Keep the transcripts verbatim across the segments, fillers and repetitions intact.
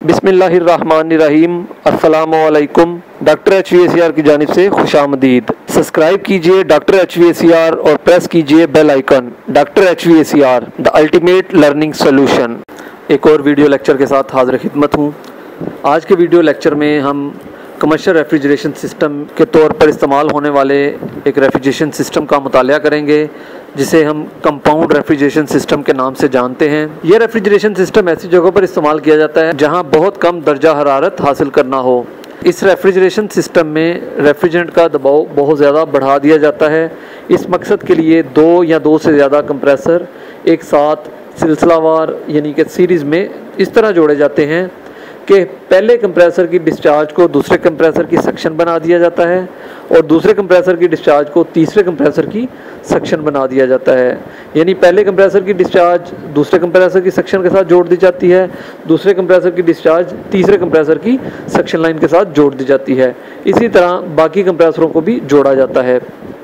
बिस्मिल्लाहिर्रहमानिर्रहीम। अस्सलामुअलैकुम। Doctor H V A C R की जानिब से खुशामदीद। सब्सक्राइब कीजिए doctor H V A C R और प्रेस कीजिए bell icon. Doctor H V A C R, the ultimate learning solution. एक और वीडियो लेक्चर के साथ हाजिर खिदमत हूँ। आज के वीडियो लेक्चर में हम कमर्शियल रेफ्रिजरेशन सिस्टम के तौर पर इस्तेमाल होने वाले एक रेफ्रिजरेशन सिस्टम का मुतालिया करेंगे, जिसे हम कंपाउंड रेफ्रिजरेशन सिस्टम के नाम से जानते हैं। यह रेफ्रिजरेशन सिस्टम ऐसी जगहों पर इस्तेमाल किया जाता है जहां बहुत कम दर्जा हरारत हासिल करना हो। इस रेफ्रिजरेशन सिस्टम में रेफ्रिजरेंट का दबाव बहुत ज़्यादा बढ़ा दिया जाता है। इस मकसद के लिए दो या दो से ज़्यादा कंप्रेसर एक साथ सिलसिलावार यानी कि सीरीज़ में इस तरह जोड़े जाते हैं कि पहले कंप्रेसर की डिस्चार्ज को दूसरे कंप्रेसर की सक्शन बना दिया जाता है और दूसरे कंप्रेसर की डिस्चार्ज को तीसरे कंप्रेसर की सक्शन बना दिया जाता है। यानी पहले कंप्रेसर की डिस्चार्ज दूसरे कंप्रेसर की सक्शन के साथ जोड़ दी जाती है, दूसरे कंप्रेसर की डिस्चार्ज तीसरे कंप्रेसर की सक्शन लाइन के साथ जोड़ दी जाती है। इसी तरह बाकी कंप्रेसरों को भी जोड़ा जाता है।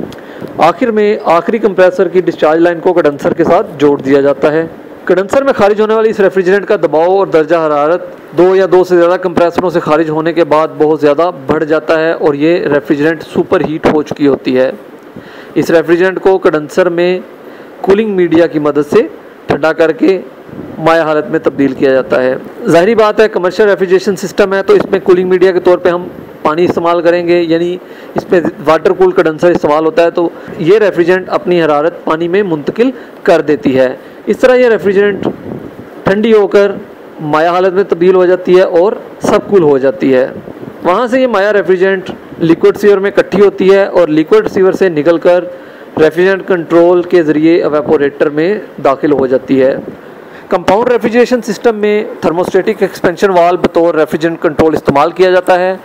आखिर में आखिरी कंप्रेसर की डिस्चार्ज लाइन को कंडेंसर के साथ जोड़ दिया जाता है। कंडेंसर में खारिज होने वाली इस रेफ्रिजरेंट का दबाव और दर्जा हरारत दो या दो से ज़्यादा कंप्रेसरों से खारिज होने के बाद बहुत ज़्यादा बढ़ जाता है और ये रेफ्रिजरेंट सुपर हीट हो चुकी होती है। इस रेफ्रिजरेंट को कंडेंसर में कूलिंग मीडिया की मदद से ठंडा करके माया हालत में तब्दील किया जाता है। ज़ाहिरी बात है, कमर्शियल रेफ्रिजरेशन सिस्टम है तो इसमें कूलिंग मीडिया के तौर पे हम पानी इस्तेमाल करेंगे, यानी इसमें वाटर कूल कंडेंसर इस्तेमाल होता है। तो ये रेफ्रिजरेंट अपनी हरारत पानी में मुंतकिल कर देती है। इस तरह ये रेफ्रिजरेंट ठंडी होकर माया हालत में तब्दील हो जाती है और सब कूल हो जाती है। वहाँ से ये माया रेफ्रिजरेंट लिक्विड सीवर में इकट्ठी होती है और लिक्विड सीवर से निकलकर रेफ्रिजरेंट कंट्रोल के ज़रिए एवेपोरेटर में दाखिल हो जाती है। कंपाउंड रेफ्रिजरेशन सिस्टम में थर्मोस्टेटिक एक्सपेंशन वाल्व बतौर रेफ्रिजरेंट कंट्रोल इस्तेमाल किया जाता है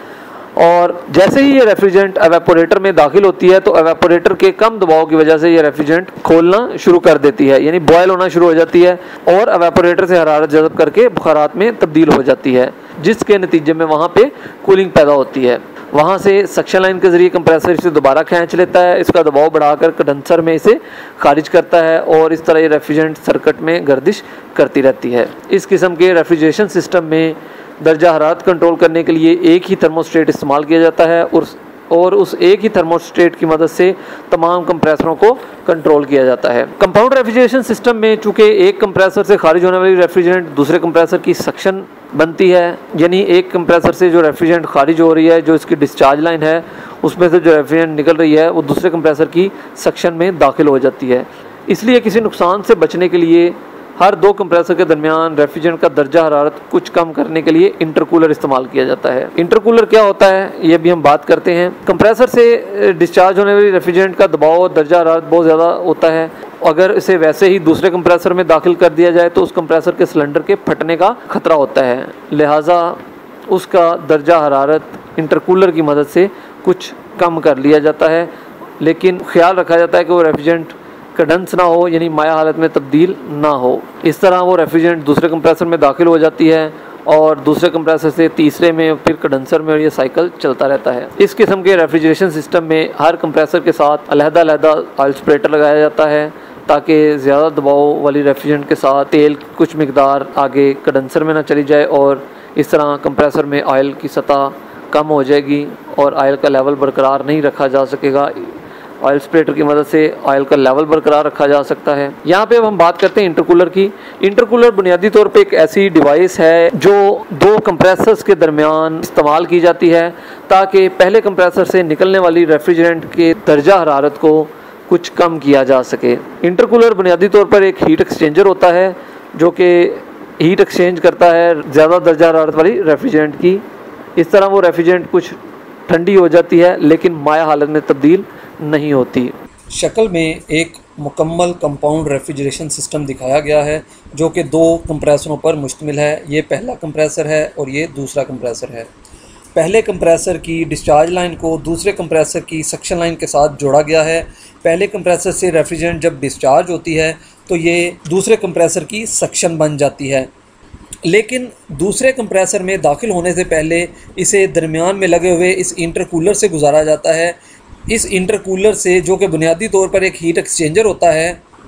और जैसे ही ये रेफ्रिजरेंट एवेपोरेटर में दाखिल होती है तो एवेपोरेटर के कम दबाव की वजह से ये रेफ्रिजरेंट खोलना शुरू कर देती है, यानी बॉयल होना शुरू हो जाती है और एवेपोरेटर से हरारत जज़ब करके बुखारात में तब्दील हो जाती है, जिसके नतीजे में वहाँ पे कूलिंग पैदा होती है। वहाँ से सक्शन लाइन के ज़रिए कंप्रेसर इसे दोबारा खींच लेता है, इसका दबाव बढ़ाकर कंडेंसर में इसे खारिज करता है और इस तरह ये रेफ्रिजरेंट सर्किट में गर्दिश करती रहती है। इस किस्म के रेफ्रिजरेशन सिस्टम में दर्जा हरारत कंट्रोल करने के लिए एक ही थर्मोस्टेट इस्तेमाल किया जाता है और और उस एक ही थर्मोस्टेट की मदद से तमाम कंप्रेसरों को कंट्रोल किया जाता है। कंपाउंड रेफ्रिजरेशन सिस्टम में चूँकि एक कंप्रेसर से खारिज होने वाली रेफ्रिजरेंट दूसरे कंप्रेसर की सक्शन बनती है, यानी एक कंप्रेसर से जो रेफ्रिजरेंट खारिज हो रही है, जो इसकी डिस्चार्ज लाइन है उसमें से जो रेफ्रिजरेंट निकल रही है वो दूसरे कंप्रेसर की सक्शन में दाखिल हो जाती है। इसलिए किसी नुकसान से बचने के लिए हर दो कंप्रेसर के दरमियान रेफ्रिजरेंट का दर्जा हरारत कुछ कम करने के लिए इंटरकूलर इस्तेमाल किया जाता है। इंटरकूलर क्या होता है ये भी हम बात करते हैं। कंप्रेसर से डिस्चार्ज होने वाली रेफ्रिजरेंट का दबाव और दर्जा हरारत बहुत ज़्यादा होता है। अगर इसे वैसे ही दूसरे कंप्रेसर में दाखिल कर दिया जाए तो उस कंप्रेसर के सिलेंडर के फटने का खतरा होता है, लिहाजा उसका दर्जा हरारत इंटरकूलर की मदद से कुछ कम कर लिया जाता है, लेकिन ख्याल रखा जाता है कि वो रेफ्रिजरेंट कंडेंस ना हो, यानी माया हालत में तब्दील ना हो। इस तरह वो रेफ्रिजरेंट दूसरे कंप्रेसर में दाखिल हो जाती है और दूसरे कंप्रेसर से तीसरे में फिर कंडेंसर में, और ये साइकिल चलता रहता है। इस किस्म के रेफ्रिजरेशन सिस्टम में हर कंप्रेसर के साथ अलहदा अलहदा ऑयल स्प्रेटर लगाया जाता है ताकि ज़्यादा दबाव वाली रेफ्रिजरेंट के साथ तेल कुछ मिकदार आगे कंडेंसर में ना चली जाए और इस तरह कंप्रेसर में ऑयल की सतह कम हो जाएगी और ऑयल का लेवल बरकरार नहीं रखा जा सकेगा। ऑयल स्प्रेटर की मदद से ऑयल का लेवल बरकरार रखा जा सकता है। यहाँ पे अब हम बात करते हैं इंटरकूलर की। इंटरकूलर बुनियादी तौर पे एक ऐसी डिवाइस है जो दो कंप्रेसर्स के दरमियान इस्तेमाल की जाती है ताकि पहले कंप्रेसर से निकलने वाली रेफ्रिजरेंट के दर्जा हरारत को कुछ कम किया जा सके। इंटरकूलर बुनियादी तौर पर एक हीट एक्सचेंजर होता है जो कि हीट एक्सचेंज करता है ज़्यादा दर्जा हरारत वाली रेफ्रिजरेंट की। इस तरह वो रेफ्रिजरेंट कुछ ठंडी हो जाती है लेकिन माया हालत में तब्दील नहीं होती। शक्ल में एक मुकम्मल कंपाउंड रेफ्रिजरेशन सिस्टम दिखाया गया है जो कि दो कंप्रेसरों पर मुश्तमिल है। ये पहला कंप्रेसर है और ये दूसरा कंप्रेसर है। पहले कंप्रेसर की डिस्चार्ज लाइन को दूसरे कंप्रेसर की सक्शन लाइन के साथ जोड़ा गया है। पहले कंप्रेसर से रेफ्रिजरेंट जब डिस्चार्ज होती है तो ये दूसरे कंप्रेसर की सक्शन बन जाती है, लेकिन दूसरे कंप्रेसर में दाखिल होने से पहले इसे दरमियान में लगे हुए इस इंटरकूलर से गुजारा जाता है। इस इंटरकूलर से, जो कि बुनियादी तौर पर एक हीट एक्सचेंजर होता है,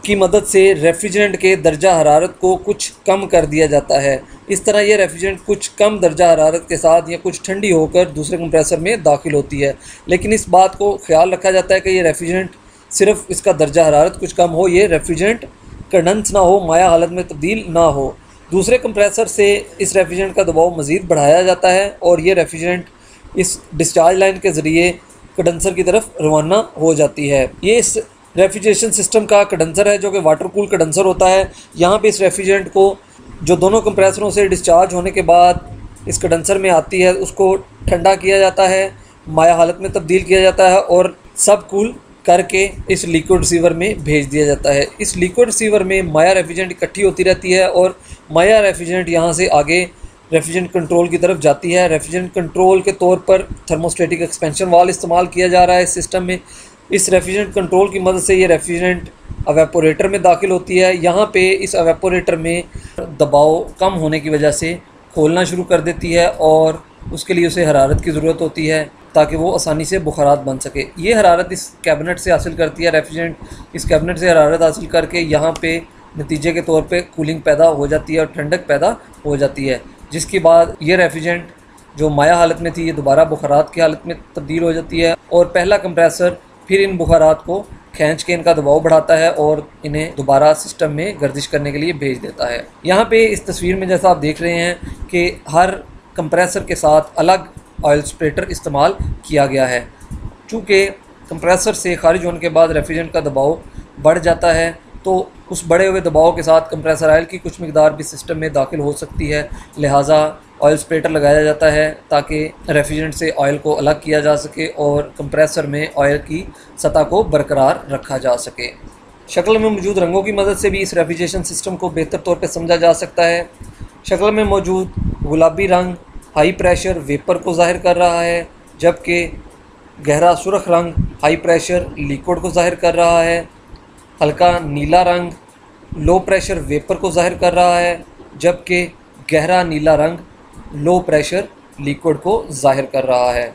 की मदद से रेफ्रिजरेंट के दर्जा हरारत को कुछ कम कर दिया जाता है। इस तरह ये रेफ्रिजरेंट कुछ कम दर्जा हरारत के साथ या कुछ ठंडी होकर दूसरे कंप्रेसर में दाखिल होती है। लेकिन इस बात को ख्याल रखा जाता है कि ये रेफ्रिजरेंट सिर्फ इसका दर्जा हरारत कुछ कम हो, ये रेफ्रिजरेंट कंडेंस ना हो, माया हालत में तब्दील ना हो। दूसरे कंप्रेसर से इस रेफ्रिजरेंट का दबाव मज़ीद बढ़ाया जाता है और ये रेफ्रिजरेंट इस डिस्चार्ज लाइन के ज़रिए कंडेंसर की तरफ रवाना हो जाती है। ये इस रेफ्रिजरेशन सिस्टम का कंडेंसर है जो कि वाटर कूल कंडेंसर होता है। यहाँ पे इस रेफ्रिजरेंट को जो दोनों कंप्रेसरों से डिस्चार्ज होने के बाद इस कंडेंसर में आती है उसको ठंडा किया जाता है, माया हालत में तब्दील किया जाता है और सब कूल करके इस लिक्विड रिसीवर में भेज दिया जाता है। इस लिक्विड रिसीवर में माया रेफ्रिजरेंट इकट्ठी होती रहती है और माया रेफ्रिजरेंट यहाँ से आगे रेफ्रिजरेंट कंट्रोल की तरफ जाती है। रेफ्रिजरेंट कंट्रोल के तौर पर थर्मोस्टेटिक एक्सपेंशन वाल्व इस्तेमाल किया जा रहा है इस सिस्टम में। इस रेफ्रिजरेंट कंट्रोल की मदद से ये रेफ्रिजरेंट एवेपोरेटर में दाखिल होती है। यहाँ पे इस एवेपोरेटर में दबाव कम होने की वजह से खोलना शुरू कर देती है और उसके लिए उसे हरारत की ज़रूरत होती है ताकि वो आसानी से बुखारात बन सके। ये हरारत इस कैबिनेट से हासिल करती है। रेफ्रिजरेंट इस कैबिनेट से हरारत हासिल करके यहाँ पे नतीजे के तौर पे कूलिंग पैदा हो जाती है और ठंडक पैदा हो जाती है, जिसके बाद ये रेफ्रिजरेंट जो माया हालत में थी ये दोबारा बुखारात की हालत में तब्दील हो जाती है और पहला कंप्रेसर फिर इन बुखारात को खींच के इनका दबाव बढ़ाता है और इन्हें दोबारा सिस्टम में गर्दिश करने के लिए भेज देता है। यहाँ पे इस तस्वीर में जैसा आप देख रहे हैं कि हर कंप्रेसर के साथ अलग ऑयल स्प्रेटर इस्तेमाल किया गया है। चूँकि कंप्रेसर से खारिज होने के बाद रेफ्रिजरेंट का दबाव बढ़ जाता है तो उस बढ़े हुए दबाव के साथ कंप्रेसर ऑयल की कुछ मिकदार भी सिस्टम में दाखिल हो सकती है, लिहाजा ऑयल स्प्रेटर लगाया जाता है ताकि रेफ्रिजरेंट से ऑयल को अलग किया जा सके और कंप्रेसर में ऑयल की सतह को बरकरार रखा जा सके। शक्ल में मौजूद रंगों की मदद से भी इस रेफ्रिजरेशन सिस्टम को बेहतर तौर पर समझा जा सकता है। शक्ल में मौजूद गुलाबी रंग हाई प्रेशर वेपर को ज़ाहिर कर रहा है, जबकि गहरा सुर्ख रंग हाई प्रेशर लिक्विड को ज़ाहिर कर रहा है। हल्का नीला रंग लो प्रेशर वेपर को ज़ाहिर कर रहा है, जबकि गहरा नीला रंग लो प्रेशर लिक्विड को ज़ाहिर कर रहा है।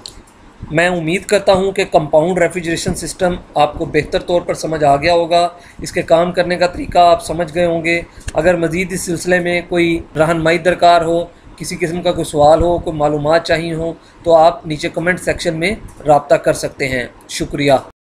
मैं उम्मीद करता हूं कि कंपाउंड रेफ्रिजरेशन सिस्टम आपको बेहतर तौर पर समझ आ गया होगा। इसके काम करने का तरीका आप समझ गए होंगे। अगर मज़ीद इस सिलसिले में कोई रहनुमाई दरकार हो, किसी किस्म का कोई सवाल हो, कोई मालूमात चाहिए हो, तो आप नीचे कमेंट सेक्शन में रब्ता कर सकते हैं। शुक्रिया।